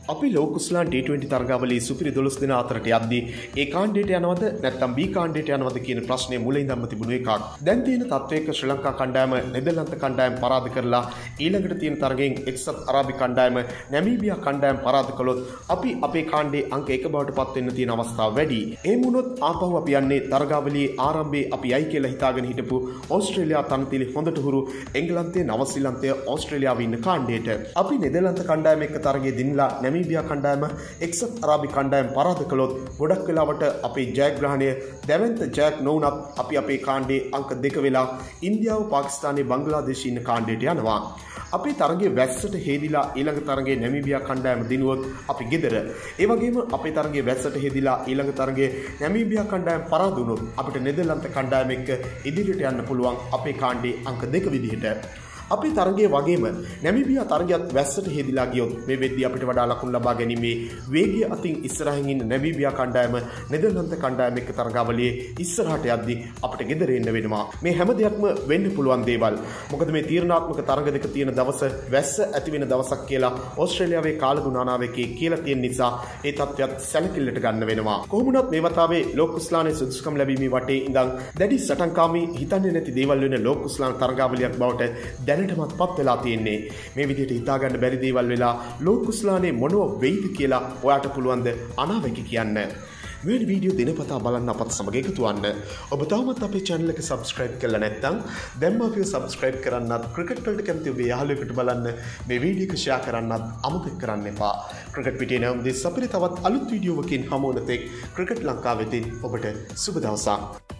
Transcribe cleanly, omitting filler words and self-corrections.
අපි ලෝකුස්ලාන් T20 තරගාවලියේ සුපිරි 12 දෙනා අතරට යද්දී ඒ කාණ්ඩයට යනවද නැත්නම් B කාණ්ඩයට යනවද කියන ප්‍රශ්නේ මුලින්දම තිබුණු එකක්. දැන් තියෙන තත්වයක ශ්‍රී ලංකා කණ්ඩායම නෙදර්ලන්ත කණ්ඩායම පරාද කරලා ඊළඟට තියෙන තරගෙන් එක්සත් අරාබි කණ්ඩායම නැමීබියා කණ්ඩායම පරාද කළොත් අපි අපේ කාණ්ඩේ අංක 1 බවට පත් වෙන්න තියෙන අවස්ථා වැඩි. එහෙම වුණොත් ආපහු අපි යන්නේ තරගාවලියේ ආරම්භයේ අපි යයි කියලා හිතාගෙන හිටපු ඕස්ට්‍රේලියා තනතිලි හොඳට හුරු එංගලන්තයේ නවසීලන්තයේ ඕස්ට්‍රේලියාවේ ඉන්න කාණ්ඩයට. අපි නෙදර්ලන්ත කණ්ඩායම එක්ක තරගයේ දිනලා නැමීබියා කණ්ඩායම එක්සත් අරාබි කණ්ඩායම පරාද කළොත් ගොඩක් වෙලාවට අපේ ජයග්‍රහණය දැවැන්ත ජයක් නොවුනත් අපි අපේ කාණ්ඩේ අංක 2 වෙලා ඉන්දියාව පාකිස්තානයේ බංග්ලාදේශයේ ඉන්න කාණ්ඩයට යනවා. අපේ තරගයේ වැස්සට හේදිලා ඊළඟ තරගයේ නැමීබියා කණ්ඩායම දිනුවොත් අපි ගෙදර. ඒ වගේම අපේ තරගයේ වැස්සට හේදිලා ඊළඟ තරගයේ නැමීබියා කණ්ඩායම පරාද වුණොත් අපිට නෙදර්ලන්ත කණ්ඩායම එක්ක ඉදිරියට යන්න පුළුවන් අපේ කාණ්ඩේ අංක 2 විදිහට. අපේ තරගයේ වගේම නැමීබියා තරගයත් වැස්සට හේදිලා ගියොත් මේ වෙද්දී අපිට වඩා ලකුණු ලබා ගැනීමේ වේගය අතින් ඉස්සරහින් ඉන්න නැමීබියා කණ්ඩායම නෙදර්ලන්ත කණ්ඩායම එක්ක තරගාවලියේ ඉස්සරහට යද්දී අපිට ගෙදර එන්න වෙනවා. මේ හැම දෙයක්ම වෙන්න පුළුවන් දේවල්. මොකද මේ තීරණාත්මක තරග දෙක තියෙන දවස වැස්ස ඇති වෙන දවසක් කියලා ඕස්ට්‍රේලියාවේ කාලගුණානාවකේ කියලා තියෙන නිසා ඒ තත්ත්වයක් සැලකිල්ලට ගන්න වෙනවා. කොහොම වුණත් මේ වතාවේ ලෝකුස්ලානේ සුදුසුකම් ලැබීමේ වටේ ඉඳන් දැඩි සටන්කාමී හිතන්නේ නැති දේවල් වෙන ලෝකුස්ලාන තරගාවලියක් බවට දැනටමත් පත් වෙලා තියෙන්නේ. මේ විදිහට හිතා ගන්න බැරි දේවල් වෙලා ලෝකුස්ලානේ මොනව වෙයිද කියලා ඔයාට පුළුවන් ද අනාවැකි කියන්න. මේ වීඩියෝ දිනපතා බලන්න අපත් සමග එකතු වෙන්න. ඔබ තවමත් අපේ channel එක subscribe කරලා නැත්නම් දැන්ම අපිව subscribe කරන්නත් ක්‍රිකට් වලට කැමති ඔබේ යාළුවෙකුට බලන්න මේ වීඩියෝ එක share කරන්නත් අමතක කරන්න එපා. ක්‍රිකට් පිටියේ නැවුම් දෙස් අපිට තවත් අලුත් වීඩියෝවකින් හමු වන තෙක් ක්‍රිකට් ලංකාවෙදී ඔබට සුබ දවසක්.